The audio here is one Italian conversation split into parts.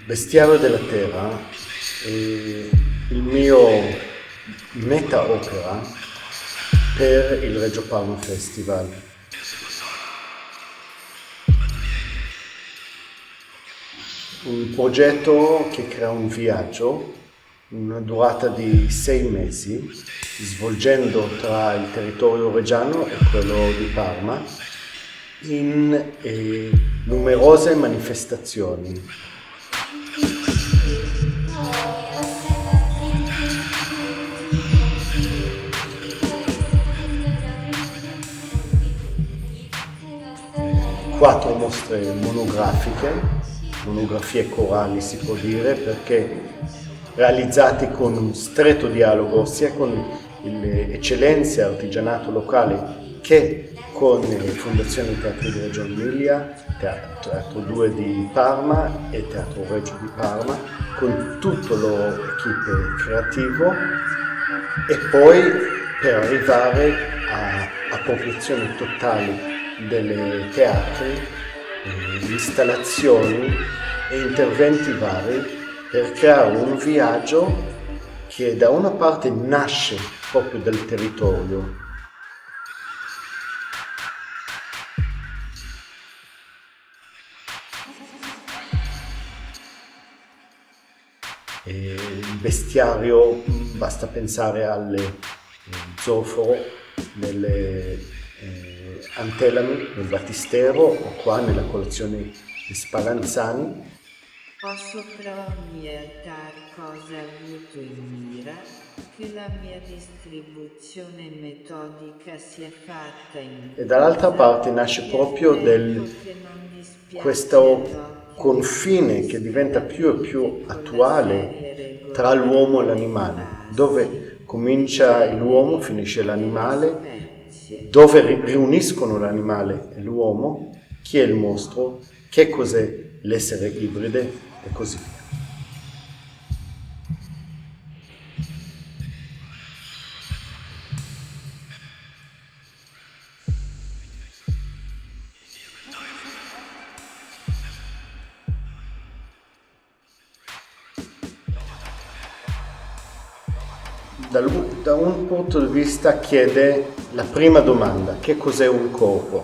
Bestiario della Terra è il mio meta opera per il Reggio Parma Festival. Un progetto che crea un viaggio, una durata di 6 mesi, svolgendo tra il territorio reggiano e quello di Parma in numerose manifestazioni. Quattro mostre monografiche, monografie corali si può dire, perché realizzate con un stretto dialogo sia con le eccellenze artigianato locale che con le fondazioni Teatro di Reggio Emilia, Teatro 2 di Parma e Teatro Reggio di Parma, con tutto l'equipe creativo, e poi per arrivare a appropriazione totale delle teatri, installazioni e interventi vari per creare un viaggio che da una parte nasce proprio dal territorio e il bestiario, basta pensare alle zoforo, delle Antelami nel Battistero o qua nella collezione di Spallanzani. Posso però ambientare cosa ho avuto in mira, che la mia distribuzione metodica sia fatta in... E dall'altra parte nasce proprio questo confine che diventa più e più attuale tra l'uomo e l'animale, dove comincia l'uomo, finisce l'animale, dove riuniscono l'animale e l'uomo, chi è il mostro, che cos'è l'essere ibride e così via. Da un punto di vista chiede la prima domanda: che cos'è un corpo?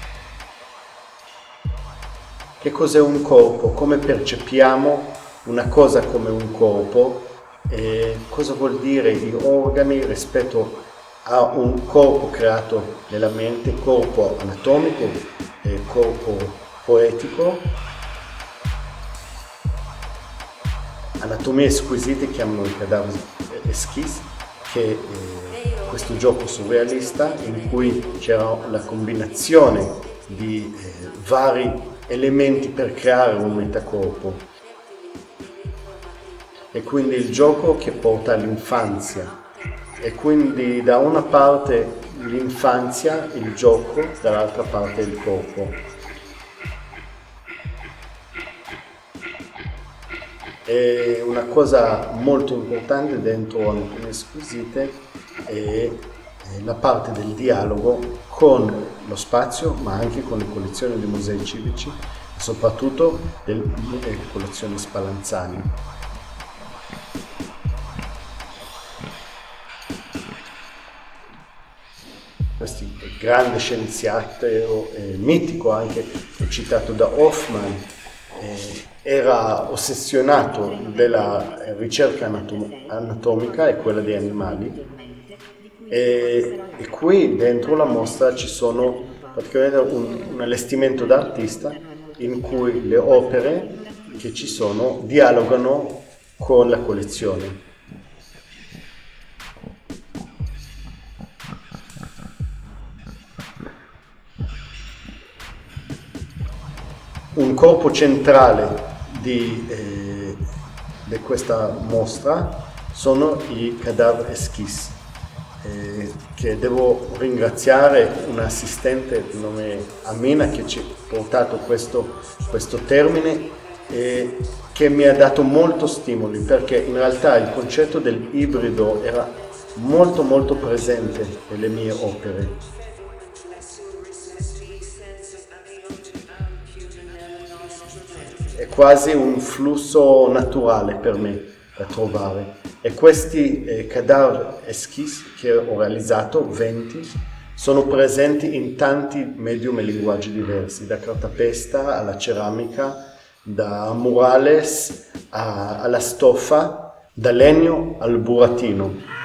Che cos'è un corpo? Come percepiamo una cosa come un corpo? E cosa vuol dire gli organi rispetto a un corpo creato nella mente, corpo anatomico e corpo poetico? Anatomie squisite chiamano i cadaveri esquissi, che è questo gioco surrealista in cui c'era la combinazione di vari elementi per creare un metacorpo, e quindi il gioco che porta all'infanzia, e quindi da una parte l'infanzia, il gioco, dall'altra parte il corpo. E una cosa molto importante dentro Anatomie Squisite è la parte del dialogo con lo spazio, ma anche con le collezioni dei musei civici, soprattutto delle collezioni Spallanzani. Questo grande scienziato mitico, anche citato da Hoffman, era ossessionato della ricerca anatomica e quella degli animali, e qui dentro la mostra ci sono praticamente un allestimento d'artista in cui le opere che ci sono dialogano con la collezione. Un corpo centrale di questa mostra sono i cadaveri esquissi, che devo ringraziare un assistente di nome Amina che ci ha portato questo termine e che mi ha dato molto stimoli, perché in realtà il concetto del ibrido era molto presente nelle mie opere. è quasi un flusso naturale per me da trovare. E questi cadaveri esquissi che ho realizzato, 20, sono presenti in tanti medium e linguaggi diversi, da cartapesta alla ceramica, da murales alla stoffa, da legno al burattino.